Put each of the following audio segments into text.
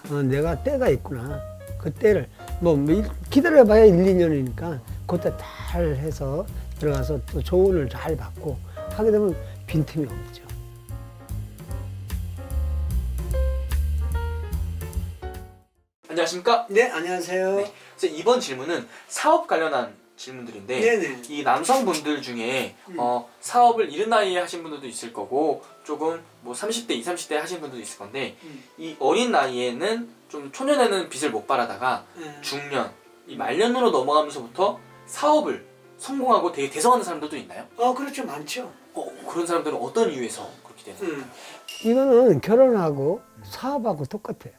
내가 때가 있구나. 그 때를 뭐 기다려봐야 1, 2년이니까 그때 잘 해서 들어가서 또 조언을 잘 받고 하게 되면 빈틈이 없죠. 안녕하십니까? 네, 안녕하세요. 네. 그래서 이번 질문은 사업 관련한 질문들인데, 네네. 이 남성분들 중에 사업을 이른 나이에 하신 분들도 있을 거고, 조금 뭐 30대, 20, 30대 하신 분들도 있을 건데, 이 어린 나이에는 좀 초년에는 빚을 못 벌하다가 중년, 이 말년으로 넘어가면서부터 사업을 성공하고 되게 대성하는 사람들도 있나요? 그렇죠. 많죠. 그런 사람들은 어떤 이유에서 그렇게 되나요? 이거는 결혼하고 사업하고 똑같아요.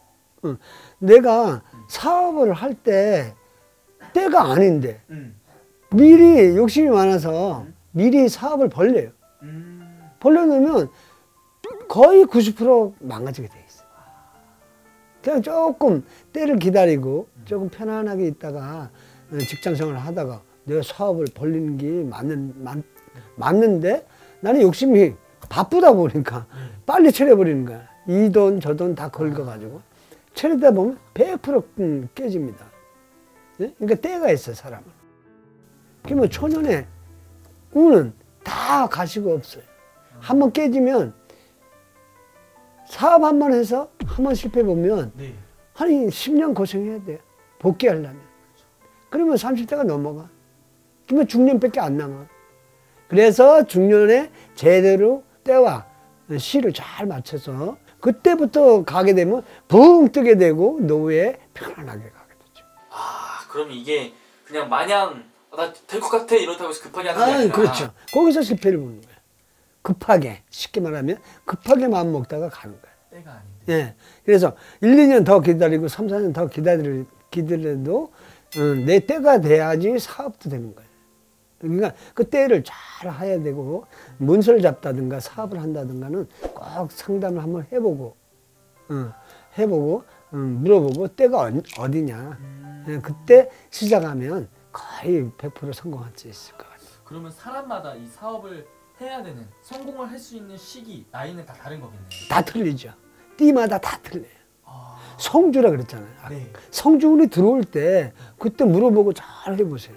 내가 사업을 할 때 때가 아닌데 미리 욕심이 많아서 미리 사업을 벌려요. 벌려놓으면 거의 90% 망가지게 돼 있어. 그냥 조금 때를 기다리고 조금 편안하게 있다가 직장생활을 하다가 내가 사업을 벌리는 게 맞는데 나는 욕심이 바쁘다 보니까 빨리 차려버리는 거야. 이 돈 저 돈 다 긁어가지고 차리다 보면 100% 깨집니다. 네? 그러니까 때가 있어, 사람은. 그러면 초년에 운은 다 가시고 없어요. 한번 깨지면 사업 한 번 해서 한 번 실패 보면 한 10년 고생해야 돼요. 복귀하려면. 그러면 30대가 넘어가. 그러면 중년밖에 안 남아. 그래서 중년에 제대로 때와 시를 잘 맞춰서 그때부터 가게 되면 붕 뜨게 되고 노후에 편안하게 가게 되죠. 그럼 이게 그냥 마냥 나 될 것 같아 이렇다고 해서 급하게 하는 게 아니라. 그렇죠. 거기서 실패를 보는 거예요. 급하게, 쉽게 말하면 급하게 마음 먹다가 가는 거예요. 때가 아닌데. 예. 그래서 1, 2년 더 기다리고 3, 4년 더 기다려도 내 때가 돼야지 사업도 되는 거예요. 그러니까 그 때를 잘 해야 되고 문서를 잡다든가 사업을 한다든가는 꼭 상담을 한번 해보고 물어보고 때가 어디냐. 그때 시작하면 거의 100% 성공할 수 있을 것 같아요. 그러면 사람마다 이 사업을 해야 되는, 성공을 할 수 있는 시기, 나이는 다 다른 거겠네요. 다 틀리죠. 띠마다 다 틀려요. 성주라 그랬잖아요. 네. 성주운이 들어올 때 그때 물어보고 잘 해보세요.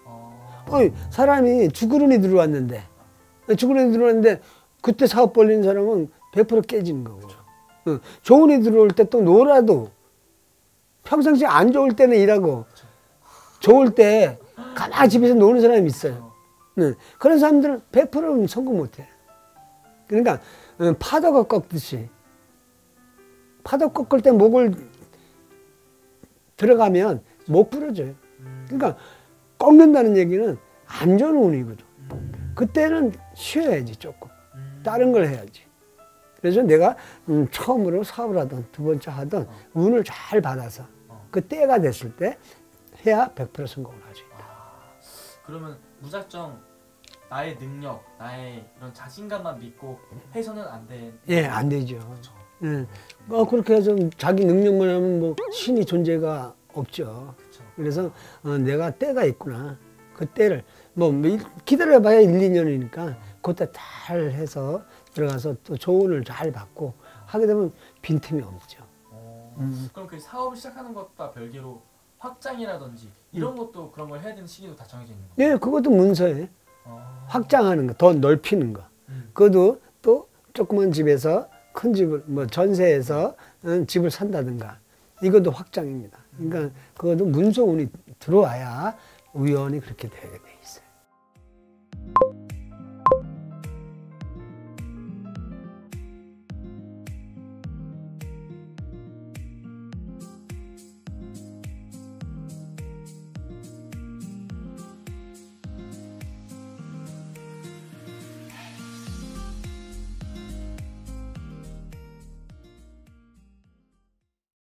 사람이 죽으run이 들어왔는데 그때 사업 벌리는 사람은 100% 깨지는 거고. 좋은이 들어올 때 또 놀아도 평상시 안 좋을 때는 일하고 좋을 때 가만히 집에서 노는 사람이 있어요. 그런 사람들은 100%는 성공 못해. 그러니까 파도가 꺾듯이 파도 꺾을 때 목을 들어가면 못 부러져요. 그러니까 꺾는다는 얘기는 안 좋은 운이거든. 그때는 쉬어야지 조금. 다른 걸 해야지. 그래서 내가 처음으로 사업을 하든 두 번째 하든 운을 잘 받아서 그 때가 됐을 때 해야 100% 성공을 하죠. 그러면 무작정 나의 능력, 나의 이런 자신감만 믿고 해서는 안 돼. 예, 안 되죠. 예. 그렇게 해서 자기 능력만 하면 뭐 신이 존재가 없죠. 그래서 내가 때가 있구나. 그 때를 뭐 기다려봐야 1, 2년이니까 그때 잘 해서 들어가서 또 조언을 잘 받고 하게 되면 빈틈이 없죠. 그럼 그 사업을 시작하는 것과 별개로 확장이라든지 이런 것도 그런 걸 해야 되는 시기도 다 정해져 있는 거예요? 예, 그것도 문서에 확장하는 거, 더 넓히는 거. 그것도 또 조그만 집에서 큰 집을 뭐 전세해서 집을 산다든가 이것도 확장입니다. 그러니까 그것도 문서운이 들어와야 우연히 그렇게 되게 돼 있어요.